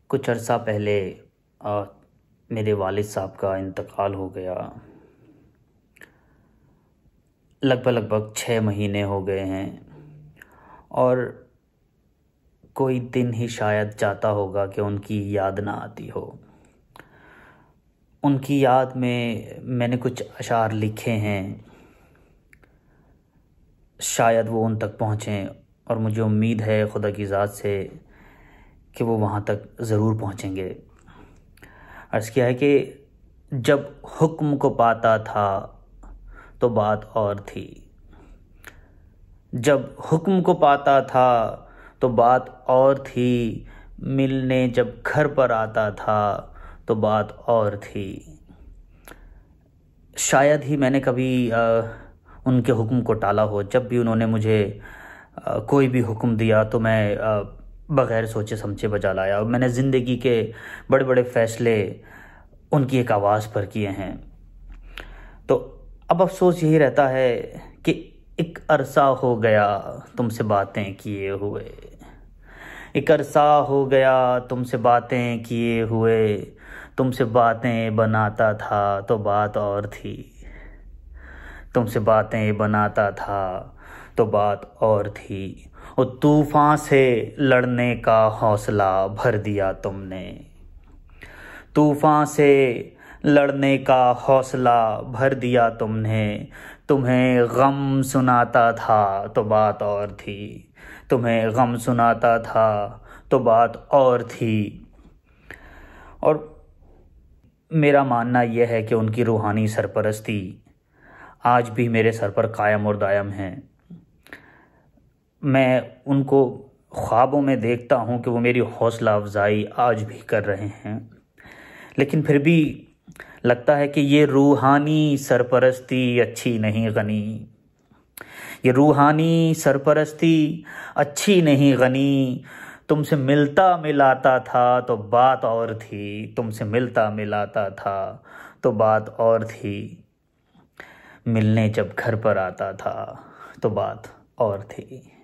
कुछ अरसा पहले मेरे वालिद साहब का इंतकाल हो गया। लगभग 6 महीने हो गए हैं और कोई दिन ही शायद चाहता होगा कि उनकी याद ना आती हो। उनकी याद में मैंने कुछ अशार लिखे हैं, शायद वो उन तक पहुँचें और मुझे उम्मीद है खुदा की ज़ात से कि वो वहाँ तक ज़रूर पहुँचेंगे। अर्ज़ किया है कि जब हुक्म को पाता था तो बात और थी, जब हुक्म को पाता था तो बात और थी। मिलने जब घर पर आता था तो बात और थी। शायद ही मैंने कभी उनके हुक्म को टाला हो। जब भी उन्होंने मुझे कोई भी हुक्म दिया तो मैं बग़ैर सोचे समझे बजा लाया और मैंने ज़िंदगी के बड़े बड़े फ़ैसले उनकी एक आवाज़ पर किए हैं। तो अब अफसोस यही रहता है कि एक अरसा हो गया तुमसे बातें किए हुए, एक अरसा हो गया तुमसे बातें किए हुए। तुमसे बातें बनाता था तो बात और थी, तुमसे बातें बनाता था तो बात और थी। और तूफान से लड़ने का हौसला भर दिया तुमने, तूफान से लड़ने का हौसला भर दिया तुमने। तुम्हें गम सुनाता था तो बात और थी, तुम्हें गम सुनाता था तो बात और थी। और मेरा मानना यह है कि उनकी रूहानी सरपरस्ती आज भी मेरे सर पर कायम और दायम है। मैं उनको ख्वाबों में देखता हूँ कि वो मेरी हौसला अफजाई आज भी कर रहे हैं, लेकिन फिर भी लगता है कि ये रूहानी सरपरस्ती अच्छी नहीं गनी, ये रूहानी सरपरस्ती अच्छी नहीं गनी। तुमसे मिलता मिलाता था तो बात और थी, तुमसे मिलता मिलाता था तो बात और थी। मिलने जब घर पर आता था तो बात और थी।